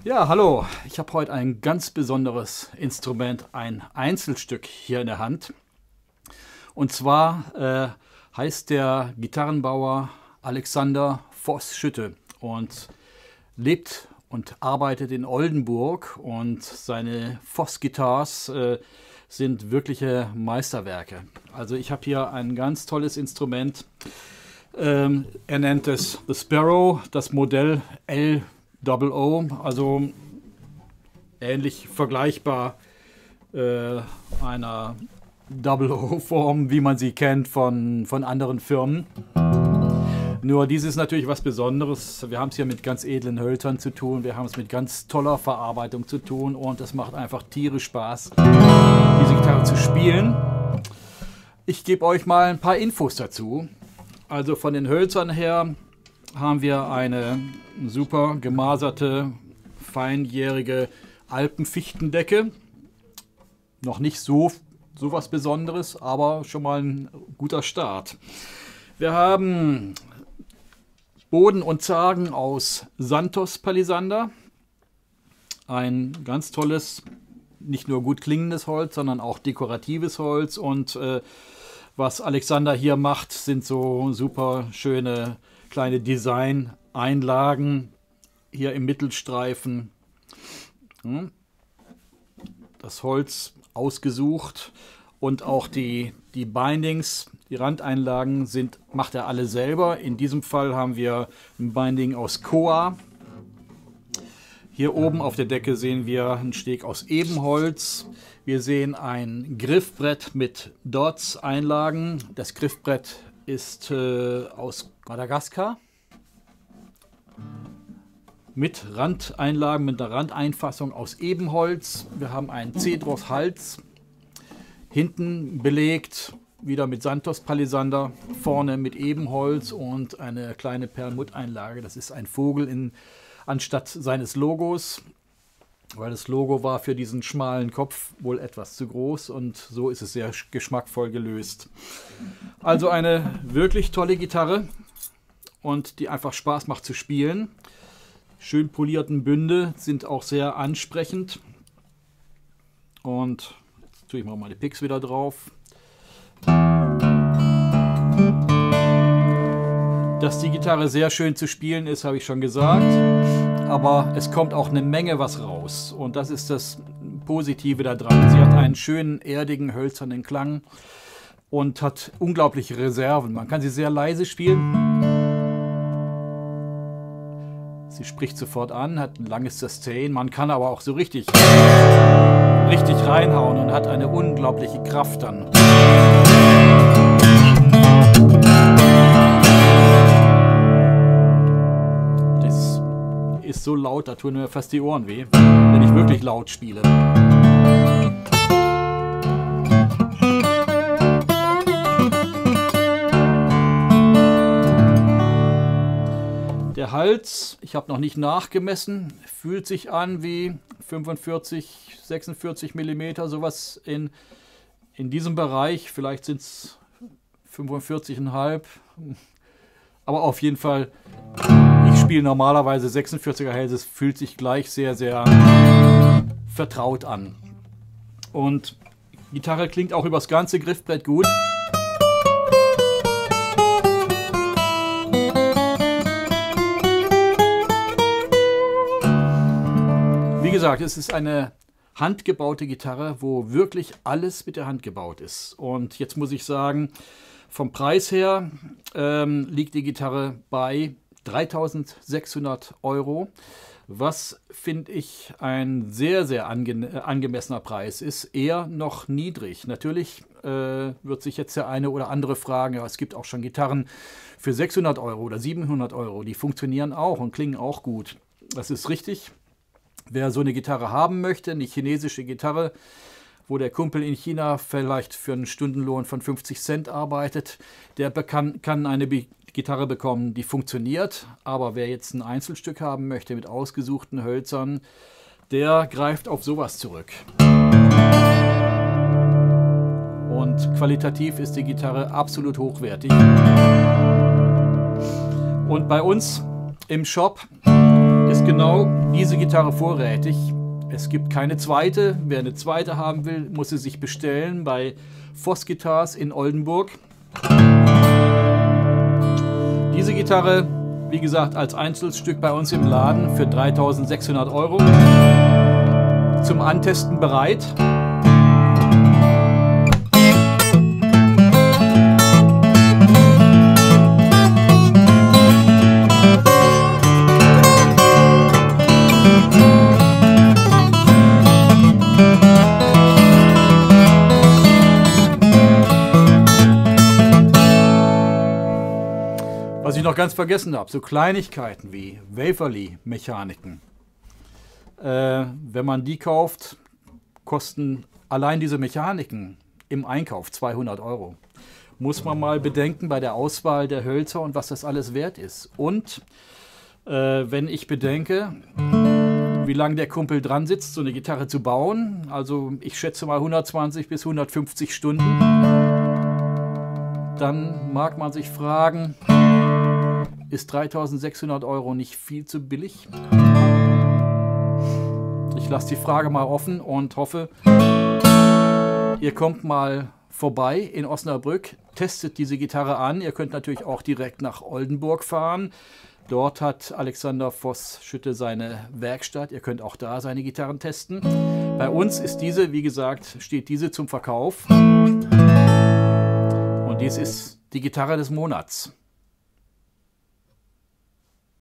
Ja, hallo. Ich habe heute ein ganz besonderes Instrument, ein Einzelstück hier in der Hand. Und zwar heißt der Gitarrenbauer Alexander Voß-Schütte und lebt und arbeitet in Oldenburg. Und seine Voß-Guitars sind wirkliche Meisterwerke. Also ich habe hier ein ganz tolles Instrument. Er nennt es The Sparrow, das Modell LOO, also ähnlich vergleichbar einer OO-Form, wie man sie kennt von anderen Firmen. Nur dies ist natürlich was Besonderes. Wir haben es hier mit ganz edlen Hölzern zu tun, wir haben es mit ganz toller Verarbeitung zu tun und es macht einfach tierisch Spaß, diese Gitarre zu spielen. Ich gebe euch mal ein paar Infos dazu. Also von den Hölzern her haben wir eine super gemaserte, feinjährige Alpenfichtendecke. Noch nicht so was Besonderes, aber schon mal ein guter Start. Wir haben Boden und Zagen aus Santos Palisander. Ein ganz tolles, nicht nur gut klingendes Holz, sondern auch dekoratives Holz. Und was Alexander hier macht, sind so super schöne kleine Design-Einlagen hier im Mittelstreifen. Das Holz ausgesucht und auch die Bindings, die Randeinlagen macht er alle selber. In diesem Fall haben wir ein Binding aus Koa. Hier oben auf der Decke sehen wir einen Steg aus Ebenholz. Wir sehen ein Griffbrett mit Dots-Einlagen. Das Griffbrett ist aus Madagaskar mit Randeinlagen, mit einer Randeinfassung aus Ebenholz. Wir haben einen Cedros-Hals, hinten belegt, wieder mit Santos Palisander, vorne mit Ebenholz und eine kleine Perlmutteinlage. Das ist ein Vogel anstatt seines Logos, weil das Logo war für diesen schmalen Kopf wohl etwas zu groß und so ist es sehr geschmackvoll gelöst. Also eine wirklich tolle Gitarre und die einfach Spaß macht zu spielen. Schön polierten Bünde sind auch sehr ansprechend. Und jetzt tue ich mal meine Picks wieder drauf. Dass die Gitarre sehr schön zu spielen ist, habe ich schon gesagt. Aber es kommt auch eine Menge was raus. Und das ist das Positive daran. Sie hat einen schönen, erdigen, hölzernen Klang und hat unglaubliche Reserven. Man kann sie sehr leise spielen. Sie spricht sofort an, hat ein langes Sustain. Man kann aber auch so richtig reinhauen und hat eine unglaubliche Kraft dann. Das ist so laut, da tun mir fast die Ohren weh, wenn ich wirklich laut spiele. Der Hals, ich habe noch nicht nachgemessen, fühlt sich an wie 45, 46 mm, sowas in diesem Bereich. Vielleicht sind es 45,5. Aber auf jeden Fall, ich spiele normalerweise 46er Hälse, es fühlt sich gleich sehr, sehr vertraut an. Und die Gitarre klingt auch übers ganze Griffbrett gut. Wie gesagt, es ist eine handgebaute Gitarre, wo wirklich alles mit der Hand gebaut ist. Und jetzt muss ich sagen, vom Preis her liegt die Gitarre bei 3.600 €, was, finde ich, ein sehr, sehr angemessener Preis ist, eher noch niedrig. Natürlich wird sich jetzt der eine oder andere fragen, ja, es gibt auch schon Gitarren für 600 € oder 700 €, die funktionieren auch und klingen auch gut. Das ist richtig. Wer so eine Gitarre haben möchte, eine chinesische Gitarre, wo der Kumpel in China vielleicht für einen Stundenlohn von 50 Cent arbeitet, der kann eine Gitarre bekommen, die funktioniert. Aber wer jetzt ein Einzelstück haben möchte mit ausgesuchten Hölzern, der greift auf sowas zurück. Und qualitativ ist die Gitarre absolut hochwertig. Und bei uns im Shop ist genau diese Gitarre vorrätig. Es gibt keine zweite. Wer eine zweite haben will, muss sie sich bestellen bei Voss Guitars in Oldenburg. Diese Gitarre, wie gesagt, als Einzelstück bei uns im Laden für 3.600 Euro. Zum Antesten bereit. Was ich noch ganz vergessen habe, so Kleinigkeiten wie Waverly-Mechaniken. Wenn man die kauft, kosten allein diese Mechaniken im Einkauf 200 Euro. Muss man mal bedenken bei der Auswahl der Hölzer und was das alles wert ist. Und wenn ich bedenke, wie lange der Kumpel dran sitzt, so eine Gitarre zu bauen, also ich schätze mal 120 bis 150 Stunden, dann mag man sich fragen, ist 3.600 Euro nicht viel zu billig? Ich lasse die Frage mal offen und hoffe, ihr kommt mal vorbei in Osnabrück, testet diese Gitarre an. Ihr könnt natürlich auch direkt nach Oldenburg fahren. Dort hat Alexander Voss-Schütte seine Werkstatt. Ihr könnt auch da seine Gitarren testen. Bei uns ist diese, wie gesagt, steht diese zum Verkauf. Und dies ist die Gitarre des Monats.